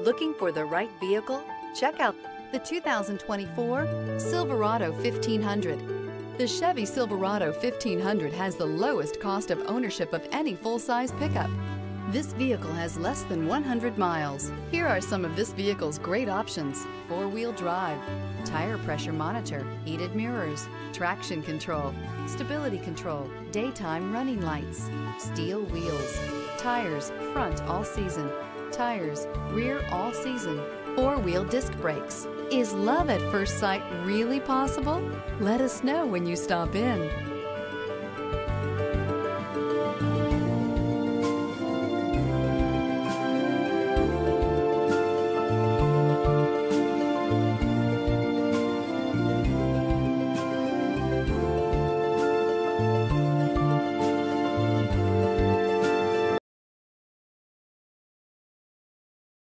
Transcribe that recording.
Looking for the right vehicle? Check out the 2024 Silverado 1500. The Chevy Silverado 1500 has the lowest cost of ownership of any full-size pickup. This vehicle has less than 100 miles. Here are some of this vehicle's great options: four-wheel drive, tire pressure monitor, heated mirrors, traction control, stability control, daytime running lights, steel wheels, tires front all season, tires rear all season, four-wheel disc brakes. Is love at first sight really possible? Let us know when you stop in.